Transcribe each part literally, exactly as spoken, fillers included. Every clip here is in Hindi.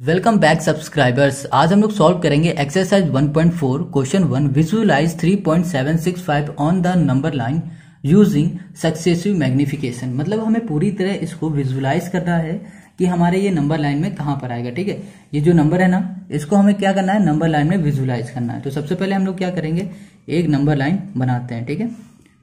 Welcome back subscribers. आज हम लोग सॉल्व करेंगे exercise one point four question one. Visualise three point seven six five on the number line using successive magnification. मतलब हमें पूरी तरह इसको विजुअलाइज करना है कि हमारे ये नंबर लाइन में कहां पर आएगा। ठीक है, ये जो नंबर है ना, इसको हमें क्या करना है, नंबर लाइन में विजुअलाइज करना है। तो सबसे पहले हम लोग क्या करेंगे, एक नंबर लाइन बनाते हैं। ठीक है,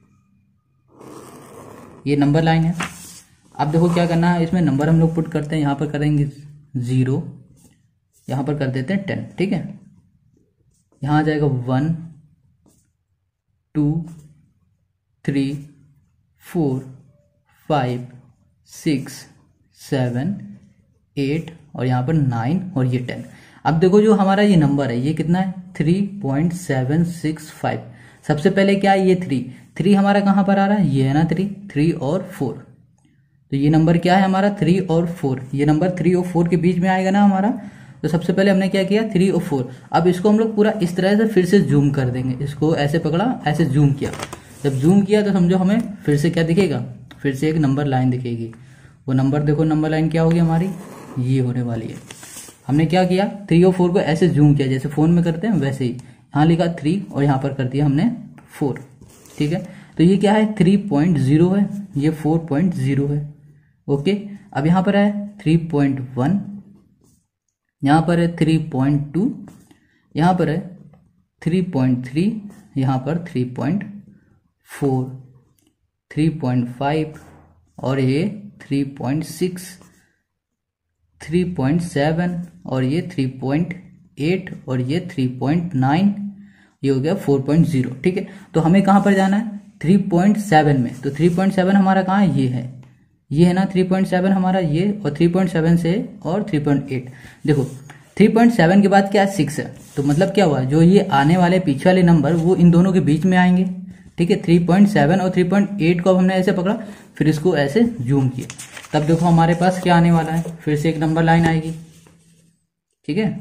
ये नंबर लाइन है। अब देखो क्या करना है, इसमें नंबर हम लोग पुट करते हैं। यहां पर करेंगे जीरो, यहां पर कर देते हैं टेन। ठीक है, यहां आ जाएगा one two three four five six seven eight और यहां पर नाइन और ये टेन। अब देखो जो हमारा ये नंबर है ये कितना है, three point seven six five. सबसे पहले क्या है, ये थ्री थ्री हमारा कहां पर आ रहा है, ये है ना थ्री थ्री और फोर। तो ये नंबर क्या है हमारा, थ्री और फोर। ये नंबर थ्री और फोर के बीच में आएगा ना हमारा। तो सबसे पहले हमने क्या किया, थ्री और फोर। अब इसको हम लोग पूरा इस तरह से फिर से जूम कर देंगे। इसको ऐसे पकड़ा, ऐसे जूम किया। जब जूम किया तो समझो हमें फिर से क्या दिखेगा, फिर से एक नंबर लाइन दिखेगी। वो नंबर देखो, नंबर लाइन क्या होगी हमारी, ये होने वाली है। हमने क्या किया, थ्री और फोर को ऐसे जूम किया, जैसे फोन में करते हैं वैसे ही। यहाँ लिखा थ्री और यहाँ पर कर दिया हमने फोर। ठीक है, तो ये क्या है, थ्री पॉइंट जीरो है, ये फोर पॉइंट जीरो है। ओके, अब यहाँ पर है थ्री पॉइंट वन, यहाँ पर है थ्री पॉइंट टू, यहाँ पर है थ्री पॉइंट थ्री, यहाँ पर three point four, three point five और ये three point six, three point seven और ये थ्री पॉइंट एट और ये थ्री पॉइंट नाइन, ये हो गया फोर पॉइंट जीरो। ठीक है, तो हमें कहाँ पर जाना है, थ्री पॉइंट सेवन में। तो थ्री पॉइंट सेवन हमारा कहाँ है, ये है, ये है ना थ्री पॉइंट सेवन हमारा, ये और थ्री पॉइंट सेवन से और थ्री पॉइंट एट। देखो थ्री पॉइंट सेवन के बाद क्या है, सिक्स है। तो मतलब क्या हुआ, जो ये आने वाले पीछे वाले नंबर वो इन दोनों के बीच में आएंगे। ठीक है, थ्री पॉइंट सेवन और थ्री पॉइंट एट को अब हमने ऐसे पकड़ा, फिर इसको ऐसे जूम किया। तब देखो हमारे पास क्या आने वाला है, फिर से एक नंबर लाइन आएगी। ठीक है,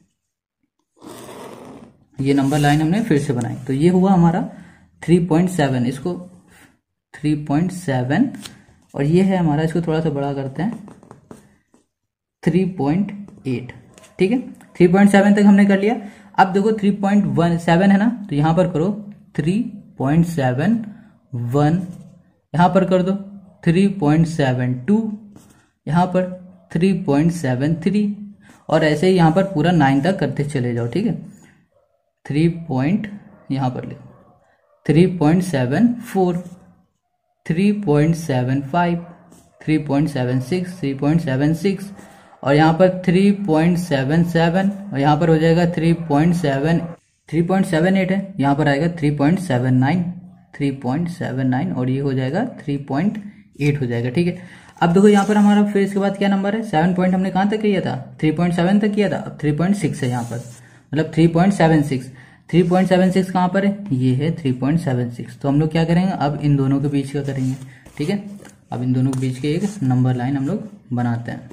ये नंबर लाइन हमने फिर से बनाई। तो ये हुआ हमारा थ्री पॉइंट सेवन, इसको थ्री पॉइंट सेवन और ये है हमारा, इसको थोड़ा सा बड़ा करते हैं, थ्री पॉइंट एट। ठीक है, थ्री पॉइंट सेवन तक हमने कर लिया। अब देखो थ्री पॉइंट वन सेवन है ना, तो यहां पर करो थ्री पॉइंट सेवन वन, यहां पर कर दो थ्री पॉइंट सेवन टू, यहां पर थ्री पॉइंट सेवन थ्री और ऐसे ही यहां पर पूरा नाइन तक करते चले जाओ। ठीक है, थ्री पॉइंट यहां पर लिखो three point seven four, three point seven five, three point seven six, three point seven six और यहाँ पर थ्री पॉइंट सेवन सेवन और यहाँ पर हो जाएगा three point seven, three point seven eight है, यहाँ पर आएगा three point seven nine, three point seven nine और ये हो जाएगा थ्री पॉइंट एट हो जाएगा। ठीक है, अब देखो यहाँ पर हमारा फिर इसके बाद क्या नंबर है, सेवन पॉइंट हमने कहाँ तक किया था, थ्री पॉइंट सेवन तक किया था। अब थ्री पॉइंट सिक्स है यहाँ पर, मतलब three point seven six. Three point seven six कहाँ पर है, ये है थ्री पॉइंट सेवन सिक्स। तो हम लोग क्या करेंगे, अब इन दोनों के बीच का करेंगे। ठीक है, अब इन दोनों के बीच के एक नंबर लाइन हम लोग बनाते हैं।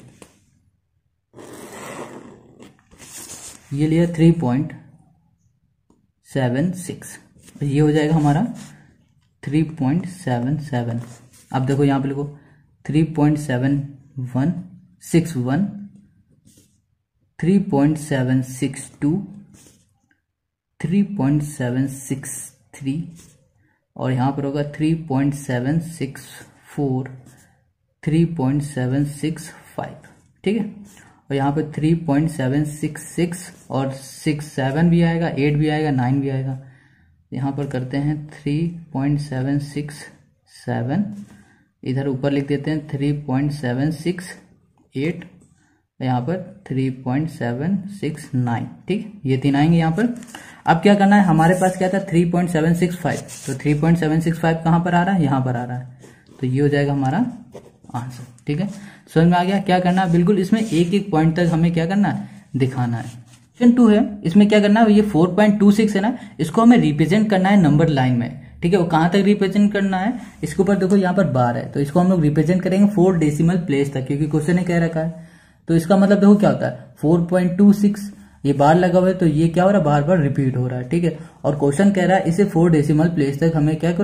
ये लिया थ्री पॉइंट सेवन सिक्स, ये हो जाएगा हमारा थ्री पॉइंट सेवन सेवन। अब देखो यहाँ पे लिखो three point seven one six one, three point seven six two, three point seven six three और यहाँ पर होगा three point seven six four, three point seven six five. ठीक है, और यहाँ पर three point seven six six और सिक्स सेवन भी आएगा, एट भी आएगा, नाइन भी आएगा। यहाँ पर करते हैं three point seven six seven, इधर ऊपर लिख देते हैं three point seven six eight, यहाँ पर three point seven six nine. ठीक, ये तीन आएंगे यहाँ पर। अब क्या करना है, हमारे पास क्या था three point seven six five, तो three point seven six five कहाँ पर आ रहा है, यहाँ पर आ रहा है। तो ये हो जाएगा हमारा आंसर। ठीक है, समझ में आ गया क्या करना है, बिल्कुल इसमें एक एक पॉइंट तक हमें क्या करना है, दिखाना है। क्वेश्चन टू है, इसमें क्या करना है, ये फोर पॉइंट टू सिक्स है ना, इसको हमें रिप्रेजेंट करना है नंबर लाइन में। ठीक है, वो कहाँ तक रिप्रेजेंट करना है, इसके ऊपर देखो यहाँ पर बार है, तो इसको हम लोग रिप्रेजेंट करेंगे फोर डेसिमल प्लेस तक, क्योंकि क्वेश्चन ने कह रखा है। तो इसका मतलब देखो क्या होता है, फोर पॉइंट टू सिक्स, ये बार लगा हुआ है तो ये क्या हो रहा है, बार बार रिपीट हो रहा है। ठीक है, और क्वेश्चन कह रहा है इसे फोर डेसिमल प्लेस तक हमें क्या करो,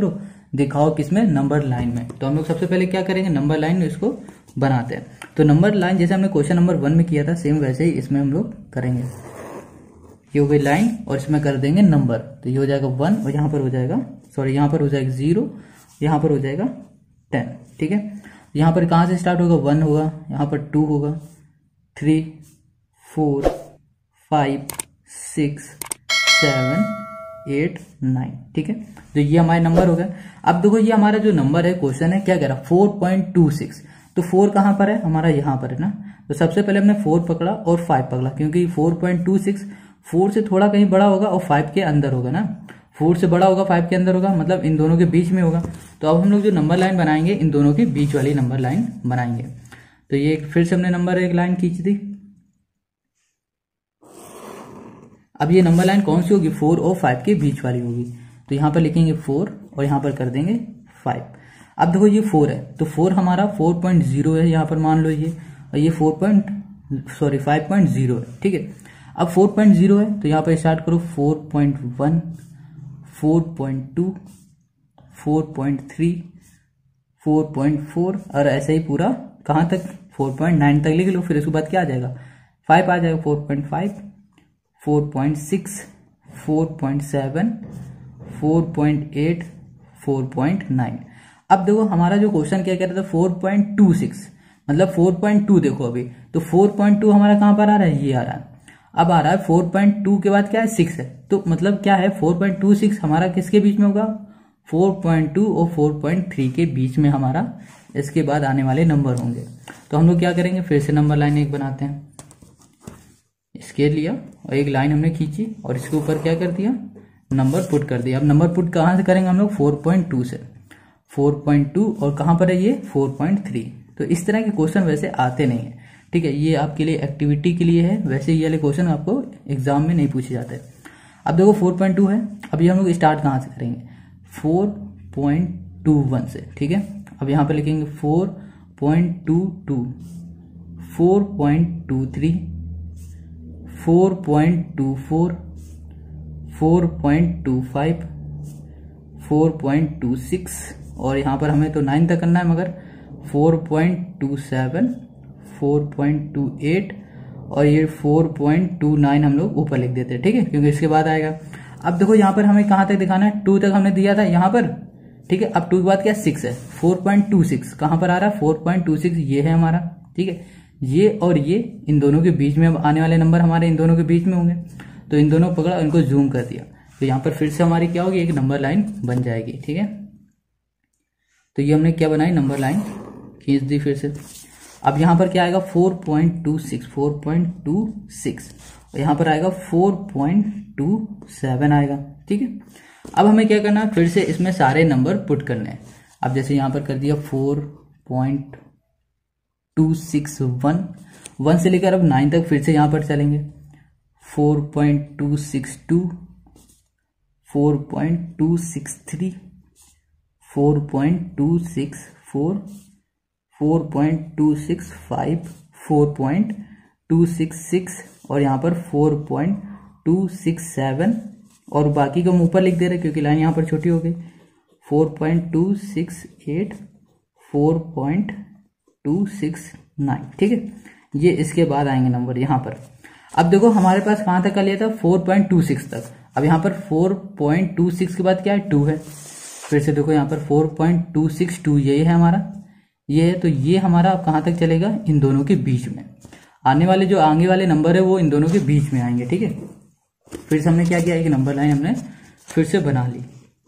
दिखाओ किसमें, नंबर लाइन में। तो हम लोग सबसे पहले क्या करेंगे, नंबर लाइन में इसको बनाते हैं। तो नंबर लाइन जैसे हमने क्वेश्चन नंबर वन में किया था सेम वैसे ही इसमें हम लोग करेंगे। ये हो गई लाइन और इसमें कर देंगे नंबर। तो ये हो जाएगा वन और यहाँ पर हो जाएगा, सॉरी यहाँ पर हो जाएगा जीरो, यहाँ पर हो जाएगा टेन। ठीक है, यहाँ पर कहाँ से स्टार्ट होगा, वन होगा, यहाँ पर टू होगा, three, four, five, six, seven, eight, nine. ठीक है, तो ये हमारे नंबर हो गए। अब देखो ये हमारा जो नंबर है, क्वेश्चन है क्या कह रहा, फोर पॉइंट टू सिक्स। तो फोर कहाँ पर है, हमारा यहाँ पर है ना। तो सबसे पहले हमने फोर पकड़ा और फाइव पकड़ा, क्योंकि four point two six four से थोड़ा कहीं बड़ा होगा और फाइव के अंदर होगा ना। फोर से बड़ा होगा, फाइव के अंदर होगा, मतलब इन दोनों के बीच में होगा। तो अब हम लोग जो नंबर लाइन बनाएंगे इन दोनों के बीच वाली नंबर लाइन बनाएंगे। तो ये फिर से हमने नंबर एक लाइन खींच दी। अब ये नंबर लाइन कौन सी होगी, फोर और फाइव के बीच वाली होगी। तो यहाँ पर लिखेंगे फोर और यहाँ पर कर देंगे फाइव। अब देखो ये फोर है, तो फोर हमारा फोर पॉइंट जीरो है, यहाँ पर मान लो ये, और ये four point sorry five point zero है। ठीक है, अब फोर पॉइंट जीरो है तो यहाँ पर स्टार्ट करो four point one, four point two, four point three, four point four और ऐसे ही पूरा कहाँ तक, फोर पॉइंट नाइन तक लिख लो। फिर उसके बाद क्या आ जाएगा, फाइव आ जाएगा, four point five, four point six, four point seven, four point eight, four point nine. अब देखो हमारा जो क्वेश्चन क्या कह रहा था, फोर पॉइंट टू सिक्स, मतलब फोर पॉइंट टू देखो अभी, तो फोर पॉइंट टू हमारा कहाँ पर आ रहा है, ये आ रहा है। अब आ रहा है फोर पॉइंट टू के बाद क्या है, सिक्स है। तो मतलब क्या है, फोर पॉइंट टू सिक्स हमारा किसके बीच में होगा, फोर पॉइंट टू और फोर पॉइंट थ्री के बीच में हमारा इसके बाद आने वाले नंबर होंगे। तो हम लोग क्या करेंगे, फिर से नंबर लाइन एक बनाते हैं। स्केल लिया और एक लाइन हमने खींची और इसके ऊपर क्या कर दिया, नंबर पुट कर दिया। अब नंबर पुट कहाँ से करेंगे हम लोग, फोर पॉइंट टू से, फोर पॉइंट टू और कहाँ पर है ये, फोर पॉइंट थ्री। तो इस तरह के क्वेश्चन वैसे आते नहीं है। ठीक है, ये आपके लिए एक्टिविटी के लिए है, वैसे ये वाले क्वेश्चन आपको एग्जाम में नहीं पूछे जाते। अब देखो फोर पॉइंट टू है, अब ये हम लोग स्टार्ट कहाँ से करेंगे, फोर पॉइंट टू वन से। ठीक है, अब यहाँ पे लिखेंगे four point two two, four point two three, four point two four, four point two five, four point two six और यहाँ पर हमें तो नाइन तक करना है, मगर four point two seven, four point two eight और ये फोर पॉइंट टू नाइन हम लोग ऊपर लिख देते हैं। ठीक है, क्योंकि इसके बाद आएगा। अब देखो यहाँ पर हमें कहाँ तक दिखाना है, टू तक हमने दिया था यहाँ पर। ठीक है, अब टू के बाद क्या, सिक्स है, फोर पॉइंट टू सिक्स कहाँ पर आ रहा है, फोर पॉइंट टू सिक्स ये है हमारा। ठीक है, ये और ये इन दोनों के बीच में आने वाले नंबर हमारे इन दोनों के बीच में होंगे। तो इन दोनों पकड़ा, इनको जूम कर दिया, तो यहाँ पर फिर से हमारी क्या होगी, एक नंबर लाइन बन जाएगी। ठीक है, तो ये हमने क्या बनाई, नंबर लाइन खींच दी फिर से। अब यहाँ पर क्या आएगा, four point two six, four point two six और यहाँ पर आएगा फोर पॉइंट टू सेवन आएगा। ठीक है, अब हमें क्या करना है, फिर से इसमें सारे नंबर पुट करने हैं। अब जैसे यहाँ पर कर दिया four point two six one, one से लेकर अब नाइन तक फिर से यहाँ पर चलेंगे, four point two six two, four point two six three, four point two six four, four point two six five, four point two six six और यहाँ पर four point two six seven और बाकी को हम ऊपर लिख दे रहे क्योंकि लाइन यहाँ पर छोटी हो गई, four point two six eight, four point two six nine. ठीक है, ये इसके बाद आएंगे नंबर यहाँ पर। अब देखो हमारे पास कहाँ तक का लिया था, फोर पॉइंट टू सिक्स तक। अब यहाँ पर फोर पॉइंट टू सिक्स के बाद क्या है, टू है। फिर से देखो यहाँ पर four point two six two यही है हमारा, ये है। तो ये हमारा अब कहाँ तक चलेगा, इन दोनों के बीच में। आने वाले जो आगे वाले नंबर है वो इन दोनों के बीच में आएंगे। ठीक है, फिर से हमने क्या किया, एक नंबर लाइन हमने फिर से बना ली।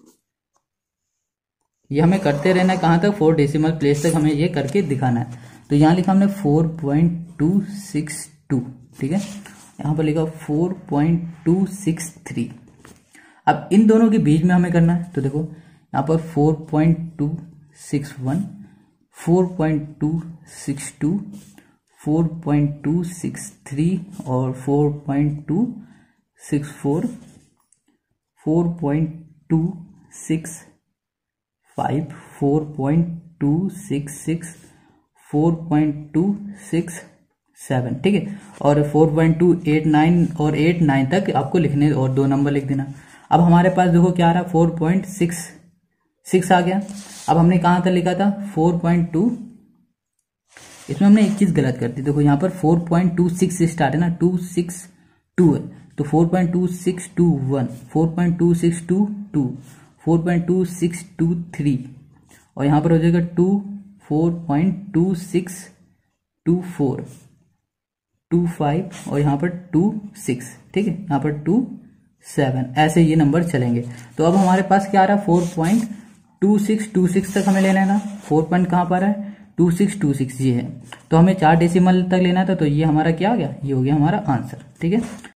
ये हमें करते रहना है, कहाँ तक, फोर डेसिमल प्लेस तक हमें ये करके दिखाना है। तो यहाँ लिखा हमने four point two six two. ठीक है, यहाँ पर लिखा four point two six three. अब इन दोनों के बीच में हमें करना है। तो देखो यहाँ पर four point two six one, four point two six two, four point two six three और four point two six four, four point two six five, four point two six six, four point two six seven. ठीक है, और four point two eight nine और एट नाइन तक आपको लिखने और दो नंबर लिख देना। अब हमारे पास देखो क्या आ रहा है, फोर पॉइंट सिक्स सिक्स आ गया। अब हमने कहाँ तक लिखा था फोर पॉइंट टू, इसमें हमने एक चीज गलत कर दी। देखो यहाँ पर फोर पॉइंट टू सिक्स से स्टार्ट है ना, टू सिक्स टू है, तो four point two six two one, four point two six two two, four point two six two three, और यहाँ पर हो जाएगा two, four point two six two four, two five, और यहाँ पर टू सिक्स, ठीक है, यहाँ पर टू सेवन, ऐसे ये नंबर चलेंगे। तो अब हमारे पास क्या आ रहा है, four point two six two six तक हमें लेना है ना, फोर पॉइंट कहाँ पर है, टू सिक्स टू सिक्स ये है, तो हमें चार डेसिमल तक लेना था, तो ये हमारा क्या हो गया, ये हो गया हमारा आंसर, ठीक है।